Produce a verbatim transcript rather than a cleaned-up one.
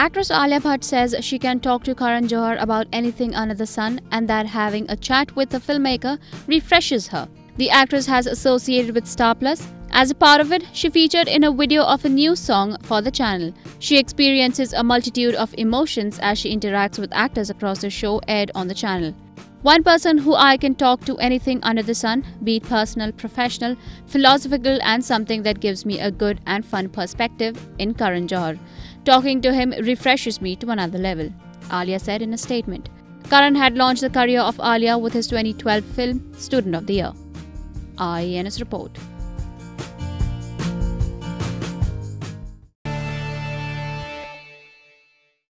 Actress Alia Bhatt says she can talk to Karan Johar about anything under the sun and that having a chat with the filmmaker refreshes her. The actress has associated with Star Plus. As a part of it, she featured in a video of a new song for the channel. She experiences a multitude of emotions as she interacts with actors across the show aired on the channel. One person who I can talk to anything under the sun, be it personal, professional, philosophical, and something that gives me a good and fun perspective in Karan Johar. Talking to him refreshes me to another level, Alia said in a statement. Karan had launched the career of Alia with his twenty twelve film Student of the Year. I E N S report.